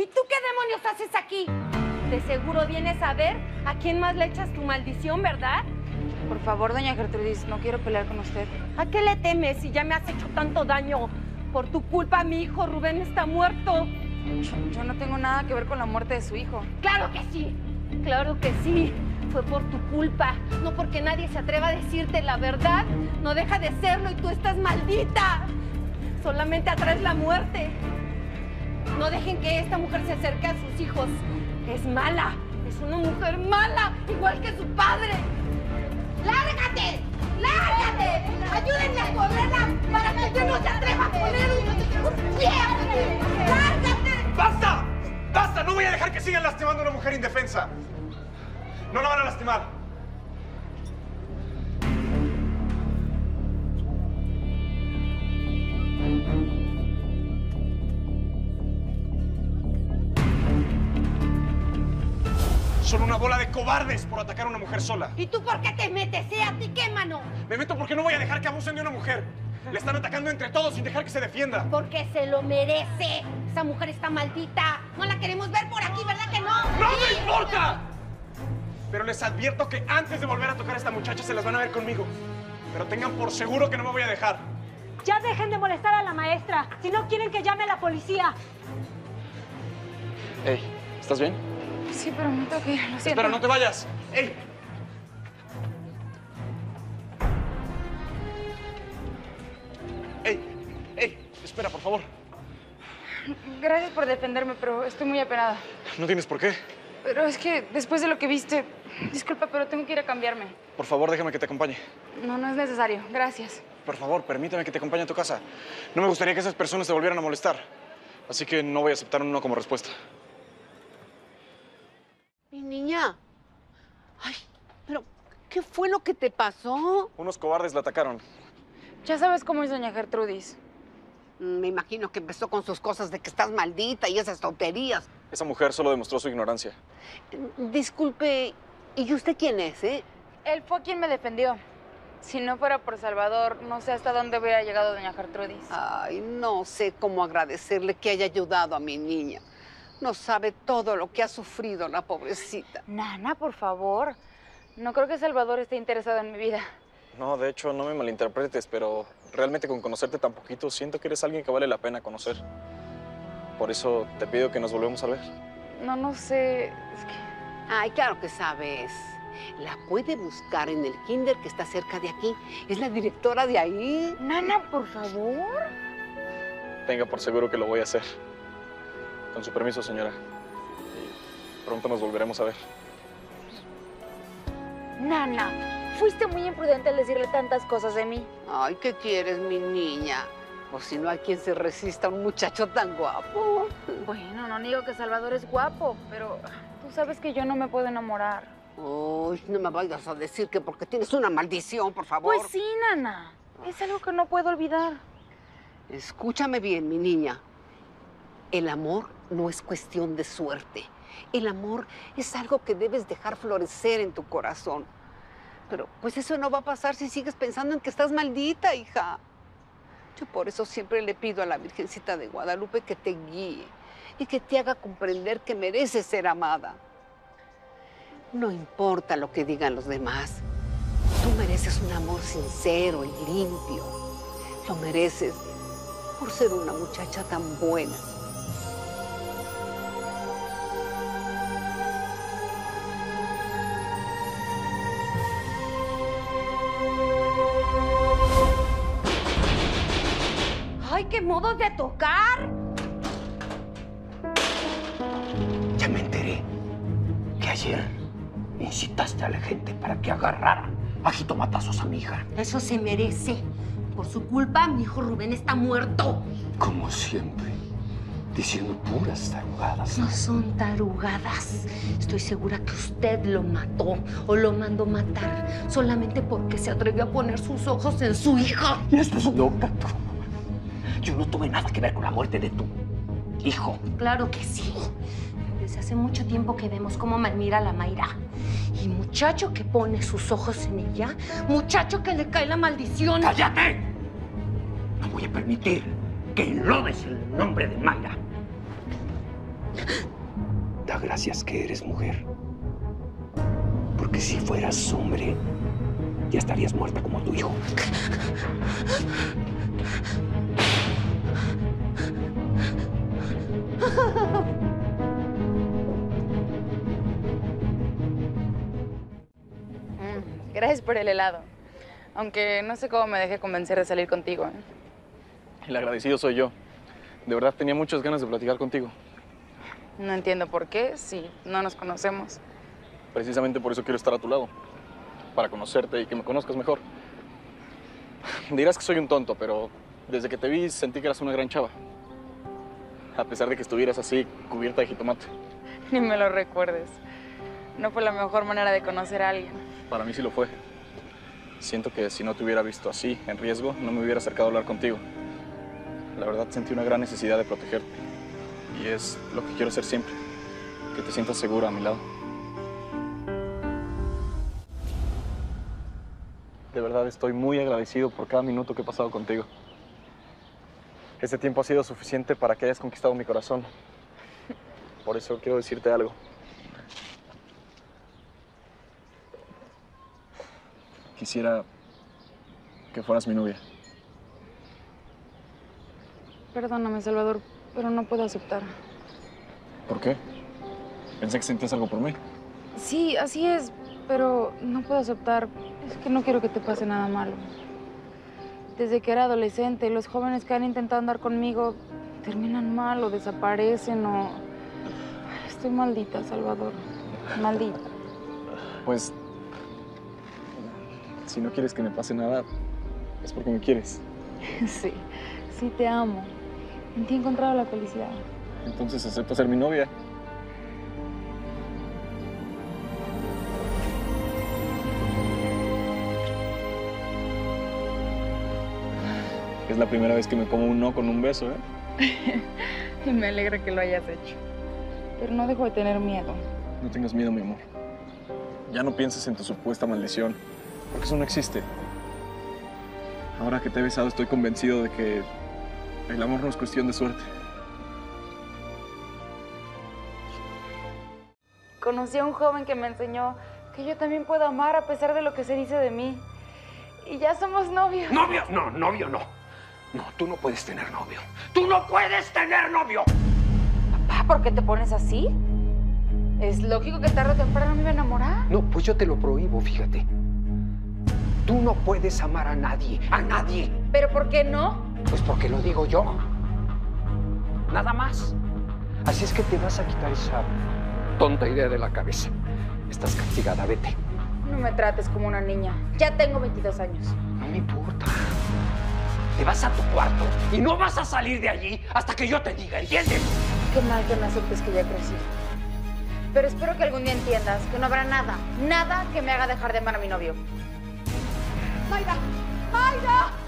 tú qué demonios haces aquí? De seguro vienes a ver a quién más le echas tu maldición, ¿verdad? Por favor, doña Gertrudis, no quiero pelear con usted. ¿A qué le temes si ya me has hecho tanto daño? Por tu culpa mi hijo Rubén está muerto. Yo no tengo nada que ver con la muerte de su hijo. ¡Claro que sí! ¡Claro que sí! Fue por tu culpa, no porque nadie se atreva a decirte la verdad. No deja de serlo y tú estás maldita. Solamente atraes la muerte. No dejen que esta mujer se acerque a sus hijos. Es mala, es una mujer mala, igual que su padre. ¡Lárgate! ¡Lárgate! ¡Ayúdenme a correrla para que yo no se atreva a poner un pie! ¡Lárgate! ¡Basta! ¡Basta! No voy a dejar que sigan lastimando a una mujer indefensa. No la van a lastimar. Son una bola de cobardes por atacar a una mujer sola. ¿Y tú por qué te metes? ¿A ti qué, mano? Me meto porque no voy a dejar que abusen de una mujer. Le están atacando entre todos sin dejar que se defienda. Porque se lo merece. Esa mujer está maldita. No la queremos ver por aquí, ¿verdad que no? ¡No me importa! Pero les advierto que antes de volver a tocar a esta muchacha se las van a ver conmigo. Pero tengan por seguro que no me voy a dejar. Ya dejen de molestar a la maestra. Si no quieren que llame a la policía. Ey, ¿estás bien? Sí, pero me tengo que ir, lo siento. Espera, no te vayas. ¡Ey! ¡Ey! ¡Ey! Espera, por favor. Gracias por defenderme, pero estoy muy apenada. No tienes por qué. Pero es que después de lo que viste... Disculpa, pero tengo que ir a cambiarme. Por favor, déjame que te acompañe. No, no es necesario. Gracias. Por favor, permítame que te acompañe a tu casa. No me gustaría que esas personas te volvieran a molestar. Así que no voy a aceptar un no como respuesta. Mi niña. Ay, pero ¿qué fue lo que te pasó? Unos cobardes la atacaron. Ya sabes cómo es doña Gertrudis. Me imagino que empezó con sus cosas de que estás maldita y esas tonterías. Esa mujer solo demostró su ignorancia. Disculpe, ¿y usted quién es, eh? Él fue quien me defendió. Si no fuera por Salvador, no sé hasta dónde hubiera llegado doña Gertrudis. Ay, no sé cómo agradecerle que haya ayudado a mi niña. No sabe todo lo que ha sufrido la pobrecita. Nana, por favor. No creo que Salvador esté interesado en mi vida. No, de hecho, no me malinterpretes, pero realmente con conocerte tan poquito, siento que eres alguien que vale la pena conocer. Por eso te pido que nos volvamos a ver. No sé. Es que... Ay, claro que sabes. La puede buscar en el kinder que está cerca de aquí. Es la directora de ahí. Nana, por favor. Tenga por seguro que lo voy a hacer. Con su permiso, señora. Y pronto nos volveremos a ver. Nana, fuiste muy imprudente al decirle tantas cosas de mí. Ay, ¿qué quieres, mi niña? O si no hay quien se resista a un muchacho tan guapo. Bueno, no digo que Salvador es guapo, pero tú sabes que yo no me puedo enamorar. Uy, no me vayas a decir que porque tienes una maldición, por favor. Pues sí, Nana. Es algo que no puedo olvidar. Escúchame bien, mi niña. El amor no es cuestión de suerte. El amor es algo que debes dejar florecer en tu corazón. Pero pues eso no va a pasar si sigues pensando en que estás maldita, hija. Yo por eso siempre le pido a la Virgencita de Guadalupe que te guíe y que te haga comprender que mereces ser amada. No importa lo que digan los demás. Tú mereces un amor sincero y limpio. Lo mereces por ser una muchacha tan buena. ¡Ay, qué modos de tocar! Ya me enteré que ayer incitaste a la gente para que agarraran a jitomatazos a mi hija. Eso se merece. Por su culpa, mi hijo Rubén está muerto. Como siempre, diciendo puras tarugadas. No son tarugadas. Estoy segura que usted lo mató o lo mandó matar solamente porque se atrevió a poner sus ojos en su hija. Y estás loca tú. Yo no tuve nada que ver con la muerte de tu hijo. Claro que sí. Desde hace mucho tiempo que vemos cómo malmira a la Mayra. Y muchacho que pone sus ojos en ella, muchacho que le cae la maldición. ¡Cállate! No voy a permitir que enlodes el nombre de Mayra. Da gracias que eres mujer. Porque si fueras hombre, ya estarías muerta como tu hijo. Gracias por el helado. Aunque no sé cómo me dejé convencer de salir contigo, ¿eh? El agradecido soy yo. De verdad tenía muchas ganas de platicar contigo. No entiendo por qué, si no nos conocemos. Precisamente por eso quiero estar a tu lado. Para conocerte y que me conozcas mejor. Dirás que soy un tonto, pero desde que te vi sentí que eras una gran chava. A pesar de que estuvieras así, cubierta de jitomate. Ni me lo recuerdes. No fue la mejor manera de conocer a alguien. Para mí sí lo fue. Siento que si no te hubiera visto así, en riesgo, no me hubiera acercado a hablar contigo. La verdad sentí una gran necesidad de protegerte. Y es lo que quiero hacer siempre. Que te sientas segura a mi lado. De verdad estoy muy agradecido por cada minuto que he pasado contigo. Este tiempo ha sido suficiente para que hayas conquistado mi corazón. Por eso quiero decirte algo. Quisiera que fueras mi novia. Perdóname, Salvador, pero no puedo aceptar. ¿Por qué? Pensé que sentías algo por mí. Sí, así es, pero no puedo aceptar. Es que no quiero que te pase nada malo. Desde que era adolescente, los jóvenes que han intentado andar conmigo terminan mal o desaparecen o... Estoy maldita, Salvador. Maldita. Pues, si no quieres que me pase nada, es porque me quieres. Sí, sí te amo. En ti he encontrado la felicidad. Entonces acepta ser mi novia. Es la primera vez que me como un no con un beso, ¿eh? Y me alegra que lo hayas hecho. Pero no dejo de tener miedo. No tengas miedo, mi amor. Ya no pienses en tu supuesta maldición, porque eso no existe. Ahora que te he besado, estoy convencido de que el amor no es cuestión de suerte. Conocí a un joven que me enseñó que yo también puedo amar a pesar de lo que se dice de mí. Y ya somos novios. ¿Novio? No, novio no. No, tú no puedes tener novio. ¡Tú no puedes tener novio! Papá, ¿por qué te pones así? Es lógico que tarde o temprano me iba a enamorar. No, pues yo te lo prohíbo, fíjate. Tú no puedes amar a nadie, a nadie. ¿Pero por qué no? Pues porque lo digo yo. Nada más. Así es que te vas a quitar esa tonta idea de la cabeza. Estás castigada, vete. No me trates como una niña. Ya tengo 22 años. No me importa. Te vas a tu cuarto y no vas a salir de allí hasta que yo te diga, ¿entiendes? Qué mal que me aceptes que ya crecí. Pero espero que algún día entiendas que no habrá nada que me haga dejar de amar a mi novio. ¡Mayra! ¡Mayra!